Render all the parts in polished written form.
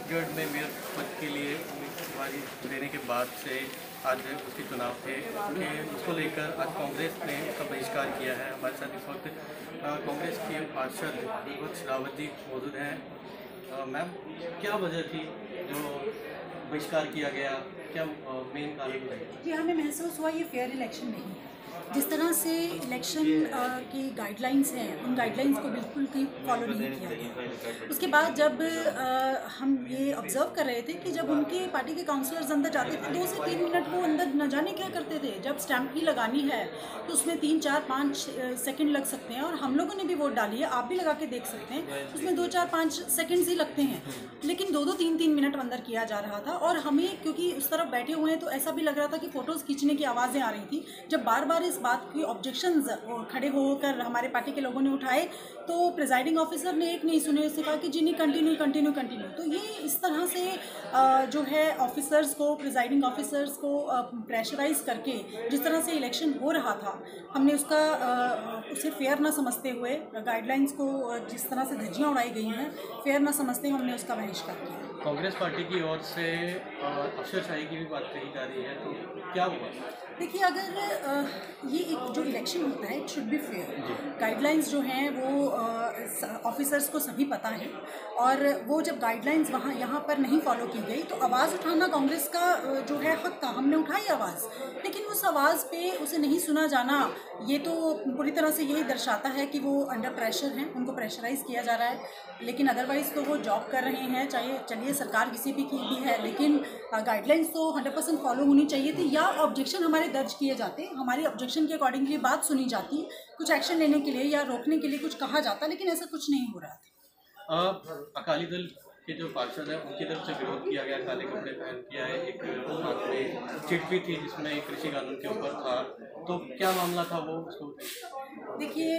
गढ़ में मेयर पद के लिए उम्मीदवारी देने के बाद से आज उसके चुनाव थे कि उसको लेकर आज कांग्रेस ने उसका बहिष्कार किया है। हमारे साथ इस वक्त कांग्रेस के पार्षद गुरबख्श रावत जी मौजूद हैं। मैम, क्या वजह थी जो बहिष्कार किया गया, क्या मेन कारण है? जी, हमें महसूस हुआ ये फेयर इलेक्शन नहीं है। जिस तरह से इलेक्शन की गाइडलाइंस हैं, उन गाइडलाइंस को बिल्कुल भी फॉलो नहीं किया गया। उसके बाद जब हम ये ऑब्जर्व कर रहे थे कि जब उनके पार्टी के काउंसलर्स अंदर जाते थे 2 से 3 मिनट वो अंदर न जाने क्या करते थे। जब स्टैंप ही लगानी है तो उसमें 3, 4, 5 सेकेंड लग सकते हैं, और हम लोगों ने भी वोट डाली है, आप भी लगा के देख सकते हैं, उसमें 2, 4, 5 सेकेंड्स ही लगते हैं, लेकिन 2-2, 3-3 मिनट अंदर किया जा रहा था। और हमें क्योंकि उस तरफ बैठे हुए हैं तो ऐसा भी लग रहा था कि फ़ोटोज़ खींचने की आवाज़ें आ रही थी। जब बार बार इस बात की ऑब्जेक्शंस खड़े होकर हमारे पार्टी के लोगों ने उठाए तो प्रिजाइडिंग ऑफिसर ने एक नहीं सुने, उसने कहा कि जी नहीं, कंटिन्यू। तो ये इस तरह से जो है ऑफिसर्स को, प्रिजाइडिंग ऑफिसर्स को प्रेशराइज करके जिस तरह से इलेक्शन हो रहा था, हमने उसे फेयर ना समझते हुए, गाइडलाइंस को जिस तरह से धज्जियाँ उड़ाई गई हैं, फेयर ना समझते हुए हमने उसका बहिष्कार किया। कांग्रेस पार्टी की ओर से अफसरशाही की भी बात कही जा रही है, तो क्या हुआ? देखिए, अगर ये एक जो इलेक्शन होता है, it should be fair. Guidelines जो हैं वो ऑफिसर्स को सभी पता है, और वो जब गाइडलाइंस यहाँ पर नहीं फॉलो की गई तो आवाज़ उठाना कांग्रेस का जो है हक था। हमने उठाई आवाज़, लेकिन उस आवाज़ पे उसे नहीं सुना जाना, ये तो पूरी तरह से यही दर्शाता है कि वो अंडर प्रेशर हैं, उनको प्रेशराइज़ किया जा रहा है। लेकिन अदरवाइज़ तो वो जॉब कर रहे हैं, चाहे चलिए सरकार किसी भी की भी है, लेकिन गाइडलाइंस तो 100% फॉलो होनी चाहिए थी, या ऑब्जेक्शन हमारे दर्ज किए जाते, हमारी ऑब्जेक्शन के अकॉर्डिंगली बात सुनी जाती, कुछ एक्शन लेने के लिए या रोकने के लिए कुछ कहा जाता, लेकिन ऐसा कुछ नहीं हो रहा था। अकाली दल के जो पार्षद हैं उनकी तरफ से विरोध किया गया, काले कपड़े पहन किया है, एक हाथ में चिट भी थी जिसमें कृषि कानून के ऊपर था, तो क्या मामला था वो? उसको देखिए,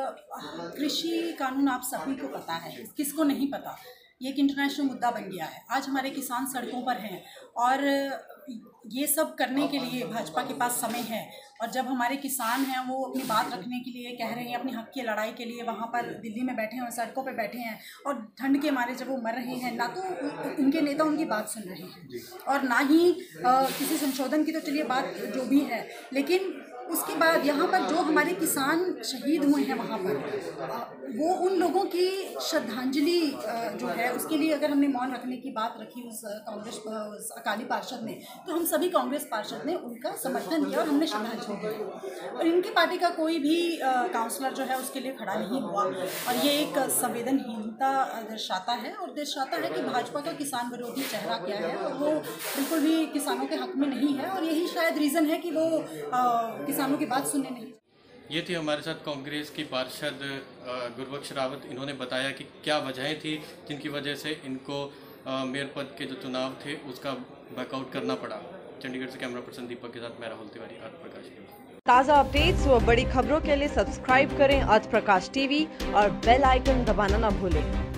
कृषि कानून आप सभी को पता है, किसको नहीं पता, ये एक इंटरनेशनल मुद्दा बन गया है। आज हमारे किसान सड़कों पर हैं, और ये सब करने के लिए भाजपा के पास समय है, और जब हमारे किसान हैं वो अपनी बात रखने के लिए कह रहे हैं, अपनी हक की लड़ाई के लिए वहाँ पर दिल्ली में बैठे हैं, सड़कों पे बैठे हैं, और ठंड के मारे जब वो मर रहे हैं, ना तो उनके नेता उनकी बात सुन रहे हैं, और ना ही किसी संशोधन की तो चलिए बात जो भी है, लेकिन उसके बाद यहाँ पर जो हमारे किसान शहीद हुए हैं वहाँ पर वो उन लोगों की श्रद्धांजलि जो है उसके लिए अगर हमने मौन रखने की बात रखी उस अकाली पार्षद ने, तो हम सभी कांग्रेस पार्षद ने उनका समर्थन किया और हमने श्रद्धांजलि दी। और इनकी पार्टी का कोई भी काउंसलर जो है उसके लिए खड़ा नहीं हुआ, और ये एक संवेदनहीनता दर्शाता है, और दर्शाता है कि भाजपा का किसान विरोधी चेहरा क्या है, और वो बिल्कुल भी किसानों के हक में नहीं है, और यही शायद रीज़न है कि वो किसानों की बात सुनने नहीं। ये थी हमारे साथ कांग्रेस की पार्षद गुरबख्श रावत। इन्होंने बताया कि क्या वजहें थी जिनकी वजह से इनको मेयर पद के जो चुनाव थे उसका बैकआउट करना पड़ा। चंडीगढ़ से कैमरा पर्सन दीपक के साथ मैं राहुल तिवारी, आज प्रकाश टीवी। ताज़ा अपडेट्स व बड़ी खबरों के लिए सब्सक्राइब करें आज प्रकाश टीवी और बेल आइकन दबाना न भूलें।